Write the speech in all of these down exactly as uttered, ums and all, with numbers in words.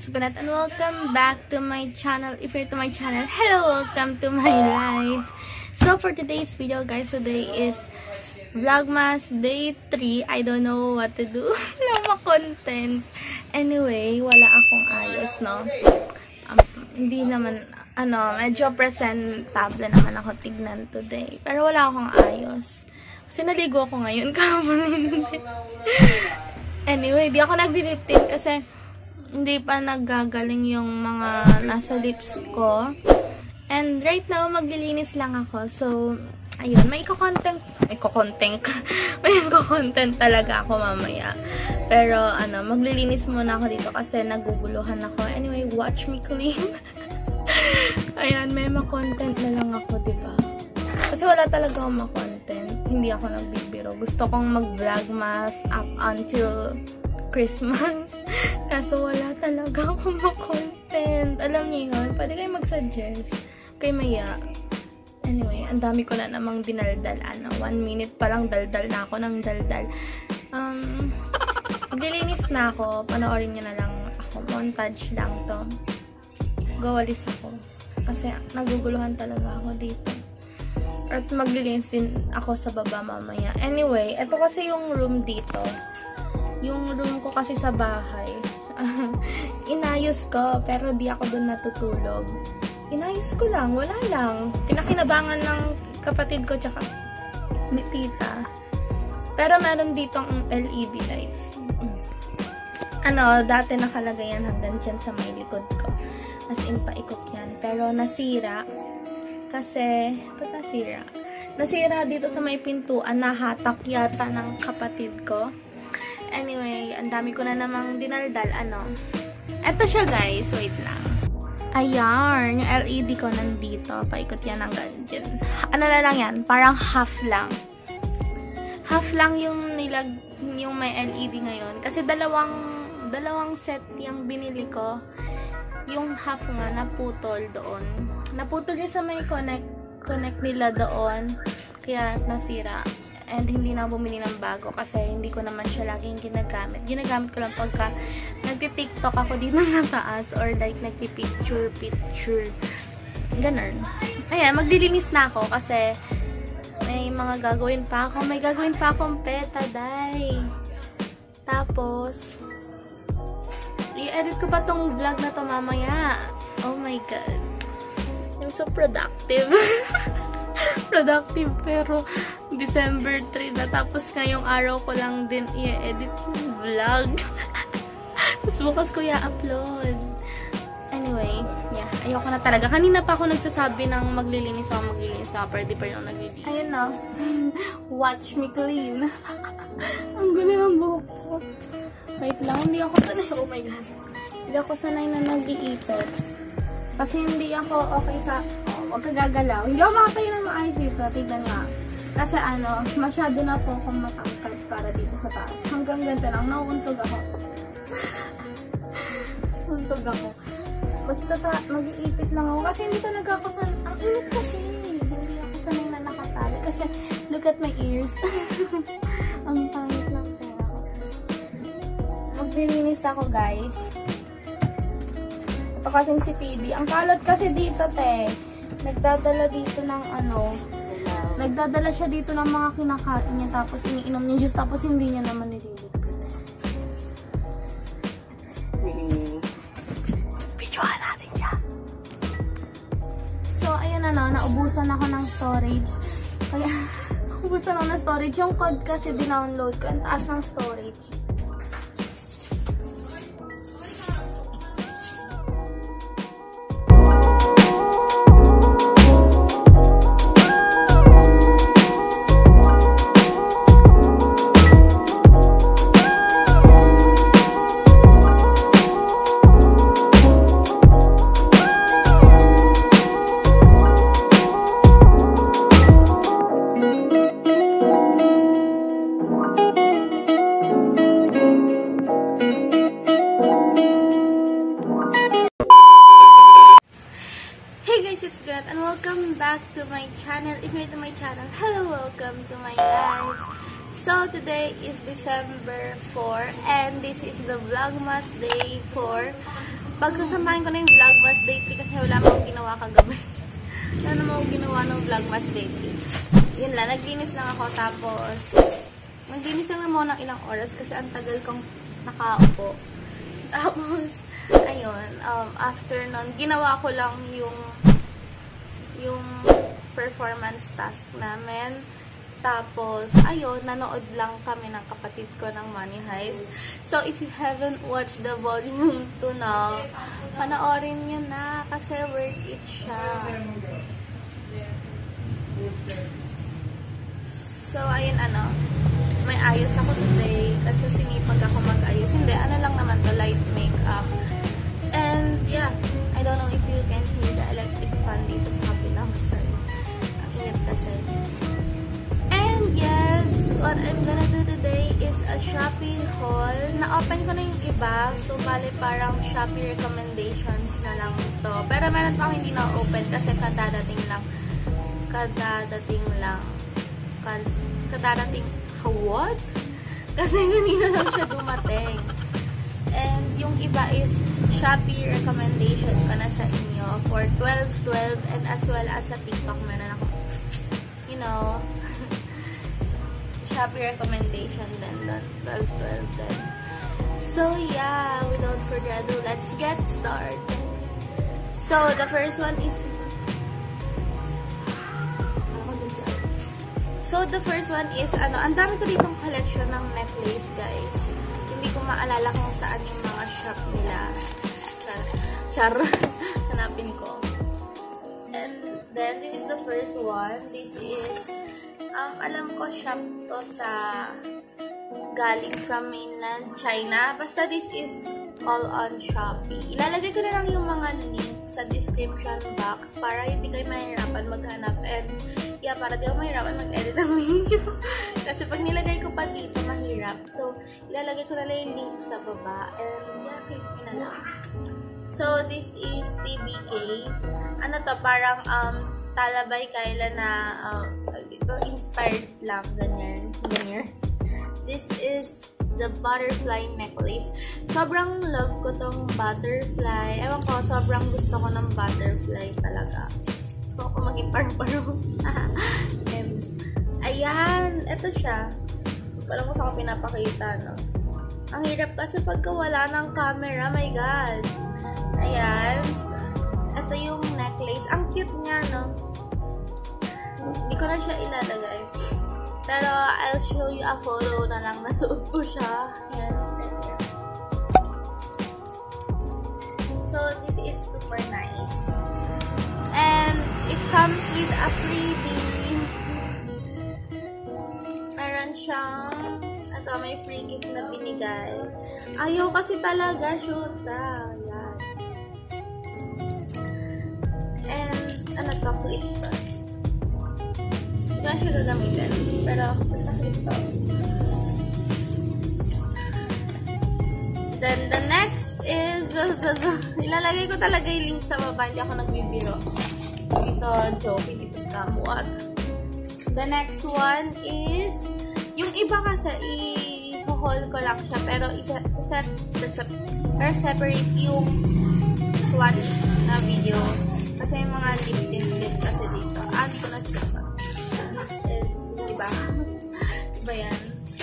it's Gunat and welcome back to my channel. If you're to my channel, hello, welcome to my life. So for today's video guys, today is Vlogmas day three. I don't know what to do. Wala content. Anyway, wala akong ayos, no? Um, hindi naman, ano, medyo presentable naman ako tignan today. Pero wala akong ayos. Kasi naligo ako ngayon, kahapon hindi. Anyway, di ako nag-lip tint kasi hindi pa naggagaling yung mga nasa lips ko. And right now, maglilinis lang ako. So, ayun, may iko-content. May iko-content. may iko-content talaga ako mamaya. Pero, ano, maglilinis muna ako dito kasi naguguluhan ako. Anyway, watch me clean. Ayan, may ma-content na lang ako, diba? Kasi wala talaga akong ma-content. Hindi ako nagbibiro. Gusto kong mag-vlogmas up until Christmas. Kaso wala talaga akong ma-content. Alam niyo yun? Pwede kayo mag-suggest. Kay Maya. Anyway, ang dami ko na namang dinaldal. Ano, one minute pa lang daldal na ako ng daldal. Um, maglilinis na ako. Panoorin niyo na lang ako. Montage lang to. Gawalis ako. Kasi naguguluhan talaga ako dito. At maglilinis din ako sa baba mamaya. Anyway, ito kasi yung room dito. Yung room ko kasi sa bahay. Inayos ko, pero di ako doon natutulog. Inayos ko lang, wala lang. Pinakinabangan ng kapatid ko tsaka ni tita. Pero meron ditong L E D lights. Ano, dati nakalagay yan hanggang dyan sa may likod ko. As in, paikot yan. Pero nasira. Kasi, ba't nasira? Nasira dito sa may pintuan, nahatak yata ng kapatid ko. Anyway, ang dami ko na namang dinaldal, ano. Eto siya guys, wait lang. Ayan, yung L E D ko nandito. Paikot yan hanggang dyan. Ano na lang yan? Parang half lang. Half lang yung nilag, yung may L E D ngayon. Kasi dalawang, dalawang set yung binili ko. Yung half nga, naputol doon. Naputol yung sa may connect, connect nila doon. Kaya nasira. And hindi na bumili ng bago kasi hindi ko naman siya laging ginagamit. Ginagamit ko lang pagka nagti-tiktok ako dito sa taas or like nagpi-picture, picture. Ganun. Ayan, maglilinis na ako kasi may mga gagawin pa ako. May gagawin pa akong petaday. Tapos, i-edit ko pa tong vlog na to mamaya. Oh my God. I'm so productive. Productive pero December three na tapos ngayong araw ko lang din i-edit yung vlog. Tapos bukas ko i-upload. Anyway, yeah. Ayoko na talaga. Kanina pa ako nagsasabi ng maglilinis ako, maglilinis ako pero di pa rin ako naglilinis. Ayun na. Watch me clean. Ang gulo ng buhok ko. Wait lang, hindi ako sanay. Oh my God. Hindi ako sanay na nag-iipit. Kasi hindi ako okay sa... Oh, huwag ka gagalaw. Hindi ako makatayo na maayos dito. Tignan nga. Kasi ano, masyado na po akong matangkad para dito sa taas. Hanggang ganito lang. Nauuntog ako. Untog ako. Mag-iipit lang ako. Kasi hindi talaga ako sanay. Ang init kasi. Hindi ako sanay na nakatali. Kasi look at my ears. Ang pangit lang pera ko. Maglilinis ako guys. Ito kasing si P D. Ang kalot kasi dito, te. Nagdadala dito ng ano. Nagdadala siya dito ng mga kinakain niya. Tapos iniinom niya juice. Tapos hindi niya naman nililipit. Videohan natin siya. So, ayun na no. Naubusan ako ng storage. Kaya, naubusan ako ng storage. Yung code kasi dinownload ko. Ang taas ng storage. And welcome back to my channel. If you're to my channel, hello, welcome to my life. So today is December fourth and this is the Vlogmas day for pagsasamahin ko na yung Vlogmas Day three kasi wala mo akong ginawa kagabi. Wala naman akong ginawa ng Vlogmas Day three. Yun lang, naglinis lang ako tapos naglinis lang naman ng ilang oras kasi ang tagal kong nakaupo. Tapos, ayun, um, after nun, ginawa ko lang yung yung performance task namin. Tapos, ayun, nanood lang kami ng kapatid ko ng Money Heist. So, if you haven't watched the volume two now, panoorin nyo na kasi worth it siya. So, ayun, ano, may ayos ako today kasi sinipag ako mag-ayos. Hindi, ano lang naman to, light makeup. And, yeah, I don't know if you can hear the electric fan dito sa kapilang. Sorry. Ang init kasi. And yes, what I'm gonna do today is a Shopee haul. Na-open ko na yung iba. So, bali parang Shopee recommendations na lang to. Pero meron pa ako hindi na-open kasi kadadating lang. Kadadating lang. Kad kadadating, what? Kasi kanina lang siya dumating. And yung iba is Shopee recommendation ko na sa inyo for twelve twelve and as well as sa TikTok meron ako, you know, Shopee recommendation din doon, twelve twelve din. So yeah, without further ado, let's get started. So the first one is So the first one is ano, ang dami ko ditong collection ng necklace, guys. Hindi ko maalala kung saan yung mga shop nila. Char, char. Hanapin ko. And then this is the first one. This is um alam ko shop to sa galing from mainland China. Basta this is all on Shopee. Ilalagay ko na lang yung mga link sa description box para hindi kayo mahirapan maghanap. And yeah, para di ako mahirapan mag-edit ng video. Kasi pag nilagay ko pa dito, mahirap. So, ilalagay ko na lang yung link sa baba. And yeah, click na lang. So, this is T B K. Ano to? Parang um, talabay kailan na uh, ito, inspired lang. Ganyan. Ganyan. This is the butterfly necklace. Sobrang love ko tong butterfly. Ewan ko, sobrang gusto ko ng butterfly talaga. So, ako maging paru-paro. Ayan, ito siya. Walang ko sa ako pinapakita, no? Ang hirap kasi pagka wala ng camera, my God. Ayan. Ito yung necklace. Ang cute niya, no? Hindi ko na siya ilalagay. Pero, I'll show you a photo na lang. Nasuot ko siya. Ayan. So, this is super nice. And, it comes with a freebie. Meron siyang, ito, may free gift na binigay. Ayaw kasi talaga, shoot na. Ayan. And, ano to, clip to. Hindi ko siya gagamitin. Pero, basta clip to. Then, the next is, ilalagay ko talaga yung link sa baba. Hindi ako nagbibiro. Ito, joke, dito scam. What? The next one is, yung iba kasi, i-haul ko lang siya. Pero, isa, sa set, sa, or separate yung swatch na video. Kasi yung mga lip tint lip kasi dito. Ah, di ko na siya. This is, diba? Diba yan?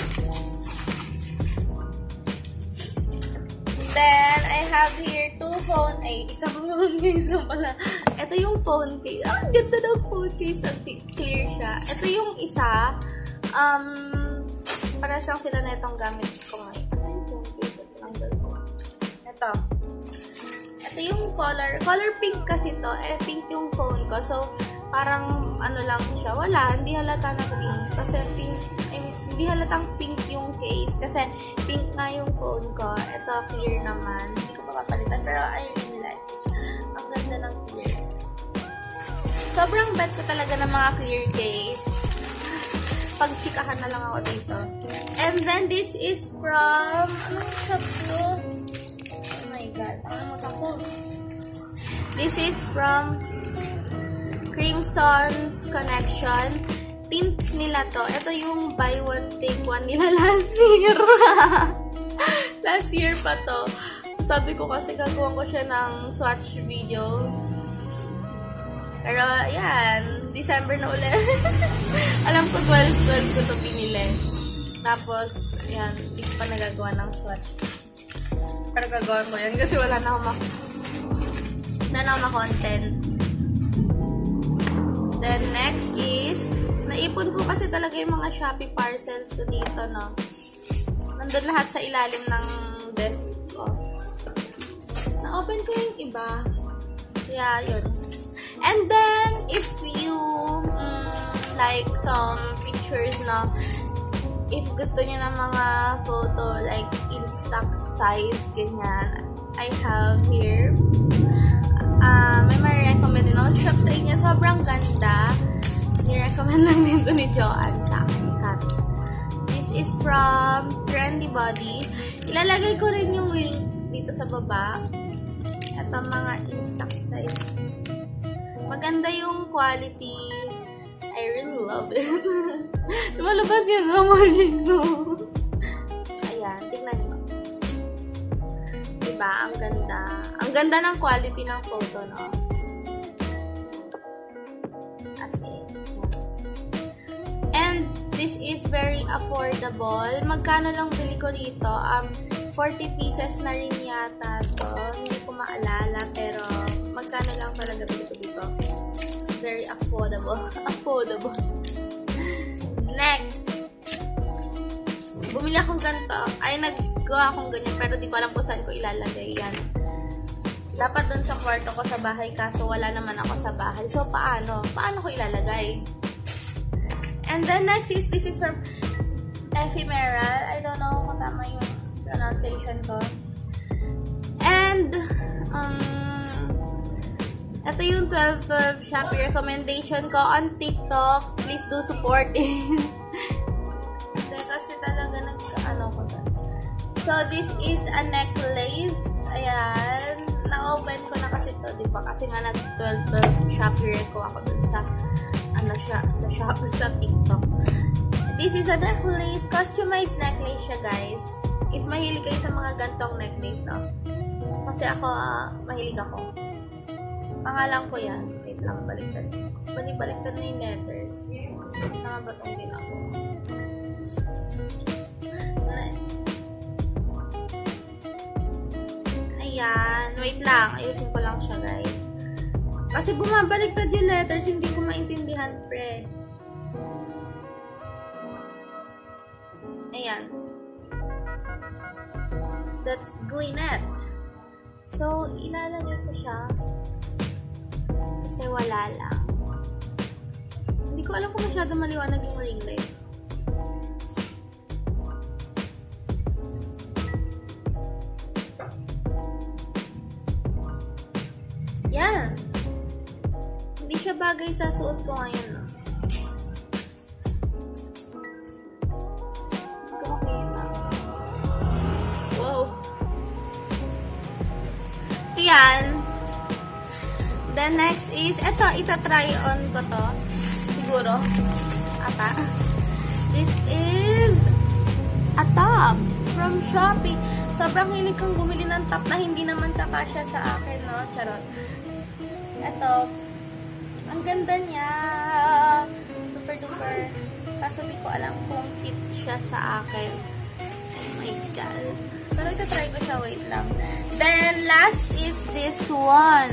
Then, I have here two phone. Ay, isang phone case na pala. Ito yung phone case. Ah, ang ganda ng phone case. Ang clear siya. Ito yung isa. Um, parehas lang sila na itong gamit ko ngayon. Kasi yung phone case. Ito lang dito. Ito. Ito yung color. Color pink kasi to. Eh, pink yung phone ko. So, parang ano lang siya. Wala. Hindi halata na pink. Kasi pink. I mean, hindi halatang pink yung case. Kasi pink nga yung phone ko. Ito, clear naman. Hindi ko pa papalitan. Pero I really like this. Ang ganda ng clear. Sobrang bet ko talaga ng mga clear case. Pagchikahan na lang ako dito. And then, this is from... Anong shop to? Oh my God. Ano mo ako? This is from Crimson's Connection. Tints nila to. Ito yung buy one, take one nila last year. Last year pa to. Sabi ko kasi gagawin ko siya ng swatch video. Pero, ayan, December na ulit. Alam ko, twelve twelve ko ito binili. Tapos, ayan, hindi ko pa nagagawa ng swatch. Pero gagawin ko yan kasi wala na akong mak wala na akong content. Then, next is, naipon ko kasi talaga yung mga Shopee parcels ko dito, no? Nandun lahat sa ilalim ng desk ko. Na-open ko yung iba. Yeah, yun. And then, if you mm, like some pictures, no? If gusto niyo ng mga photo, like, in stock size, ganyan, I have here. Uh, may ma-recommend din ako shop sa inyo. Sobrang ganda. Ni-recommend lang dito ni Joanne sa akin. Cut. This is from Trendy Body. Ilalagay ko rin yung link dito sa baba. Ito mga in stock size. Maganda yung quality. I really love it. Lumalabas yun. Mamalin no. Ayan. Tingnan nyo. Diba? Ang ganda. Ang ganda ng quality ng photo, no? As in. And this is very affordable. Magkano lang bili ko rito? Um, forty pieces na rin yata to. Hindi ko maalala. Pero, magkano lang talaga bili ko dito? Very affordable. Affordable. Next. Bumili akong ganito. Ay, naggawa akong ganyan. Pero di ko alam kung saan ko ilalagay yan. Dapat dun sa kwarto ko sa bahay. Kaso wala naman ako sa bahay. So, paano? Paano ko ilalagay? And then next is, this is from Ephemeral. I don't know kung tama yung pronunciation ko. And, um, ito yung twelve twelve Shopee recommendation ko on TikTok. Please do support it. Kasi talaga nag-ano ko doon. So, this is a necklace. Ayan. Na-open ko na kasi ito, diba? Kasi nga nag-twelve twelve Shopee ko ako dun sa, ano siya, sa shop, sa TikTok. This is a necklace. Customized necklace siya, guys. If mahilig kayo sa mga gantong necklace, no? Kasi ako, uh, mahilig ako. Pangalan ko yan. Wait lang, baliktad. Baliktad na yung letters. Tama ba itong ginagawa? Ayan. Wait lang. Ayusin ko lang siya, guys. Kasi bumabaliktad yung letters, hindi ko maintindihan, pre. Ayan. That's Gwyneth. So, ilalagay ko siya. Kasi wala lang. Hindi ko alam kung masyado maliwanag yung ring light. Yan. Hindi siya bagay sa suot ko ngayon, no? Hindi ko makita. Wow. Yan. The next is, eto, ita-try on ko to. Siguro. Ata. This is a top from Shopee. Sobrang hilig kang bumili ng top na hindi naman kakasya sa akin, no? Charot. Eto. Ang ganda niya. Super duper. Kaso di ko alam kung fit siya sa akin. Oh my God. Pero ita-try ko siya. Wait lang. Then, last is this one.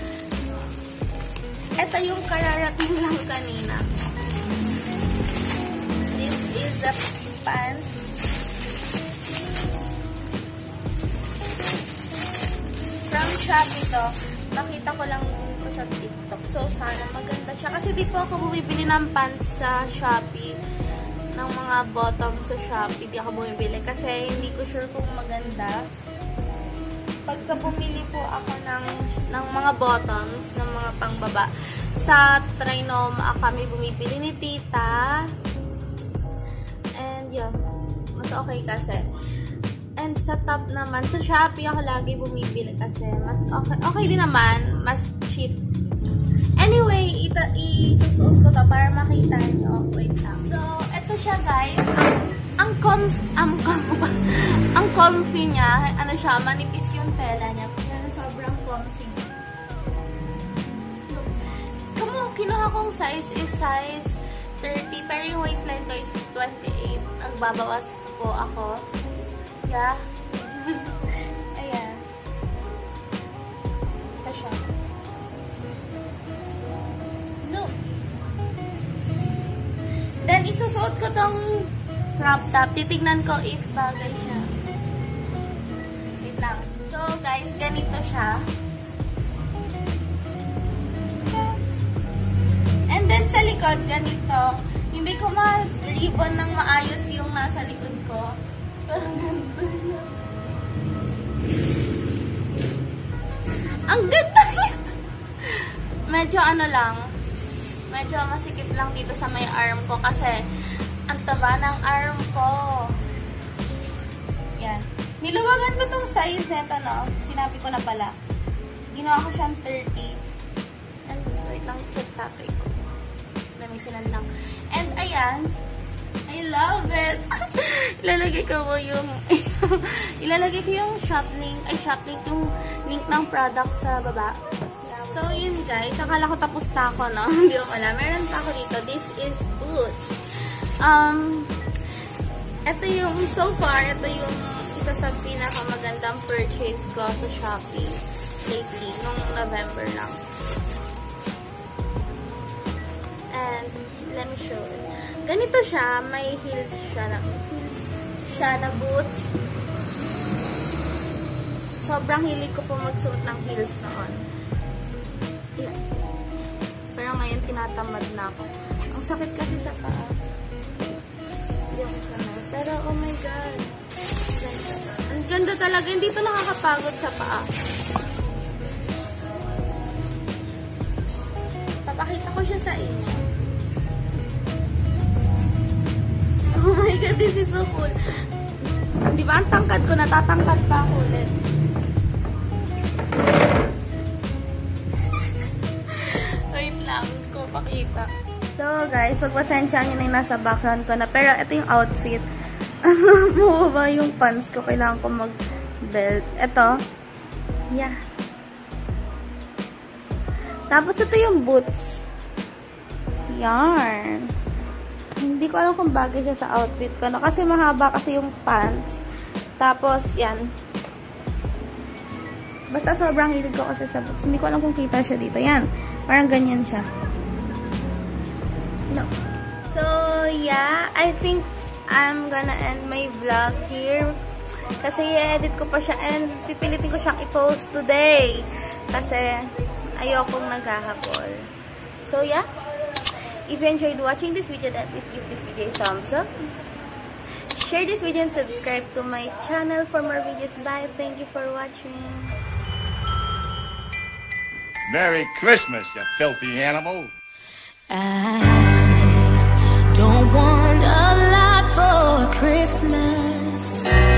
Ito yung kararating lang kanina. This is the pants. From Shopee to. Nakita ko lang din ko sa TikTok. So, sana maganda siya. Kasi di po ako bumibili ng pants sa Shopee. Ng mga bottom sa Shopee. Di ako bumibili. Kasi hindi ko sure kung maganda. Pagka bumili po ako ng, ng mga bottoms, ng mga pangbaba, sa Trinoma kami bumibili ni Tita. And yeah, mas okay kasi. And sa top naman, sa Shopee ako lagi bumibili kasi mas okay, okay din naman, mas cheap. Anyway, ita isusuot ko to para makita nyo. Wait lang. So, eto siya guys. Ang, ang comfy, ang, ang comfy niya, ano siya, manipis yung yung tela niya. Pero sobrang comfy. Kamo, kinuha kong size is size thirty. Pero yung waistline ko is twenty-eight. Ang babawas po ako. Yeah. Ayan. Ito siya. No. Then, isusuot ko tong crop top. Titignan ko if bagay siya. Wait lang. So, guys, ganito siya. And then, sa likod, ganito. Hindi ko ma-ribbon ng maayos yung nasa likod ko. Parang ganito siya. Ang ganda niya! Medyo ano lang, medyo masikip lang dito sa may arm ko kasi ang taba ng arm ko. Yan. Niluwagan ko tong size nito, no? Sinabi ko na pala. Ginawa ko siyang thirty. And wait lang, check tatay ko. Lamisinan lang. And ayan, I love it! Ilalagay ko mo yung ilalagay ko yung shop link, ay shop link, yung link ng product sa baba. So, yun guys. Akala ko tapos na ako, no? Hindi ko pala. Meron pa ako dito. This is Boots. Um, ito yung, so far, ito yung isa sa pinakamagandang purchase ko sa Shopee lately, nung November lang. And, let me show it. Ganito siya. May heels siya na, heels siya na boots. Sobrang hilig ko po magsuot ng heels noon. Yeah. Pero ngayon tinatamad na ako. Ang sakit kasi sa paa. Hindi ako sanay. Pero oh my god. Ganda. Ang ganda talaga. Hindi ito nakakapagod sa paa. Papakita ko siya sa inyo. Oh my god, this is so cool. Di ba ang tangkad ko? Natatangkad pa ako ulit. Wait lang, ko pakita. So guys, pagpasensya nyo na yung nasa background ko na. Pero ito yung outfit. Mababa yung pants ko. Kailangan ko mag-belt. Ito. Yeah. Tapos ito yung boots. Yarn. Hindi ko alam kung bagay siya sa outfit ko. No? Kasi mahaba kasi yung pants. Tapos, yan. Basta sobrang hilig ko kasi sa boots. Hindi ko alam kung kita siya dito. Yan. Parang ganyan siya. No. So, yeah. I think I'm gonna end my vlog here. Kasi i-edit ko pa siya and pipilitin ko siyang i-post today. Kasi ayokong naghahabol. So, yeah. If you enjoyed watching this video, then please give this video a thumbs up. Share this video and subscribe to my channel for more videos. Bye. Thank you for watching. Merry Christmas, you filthy animal. I don't want a lot for Christmas.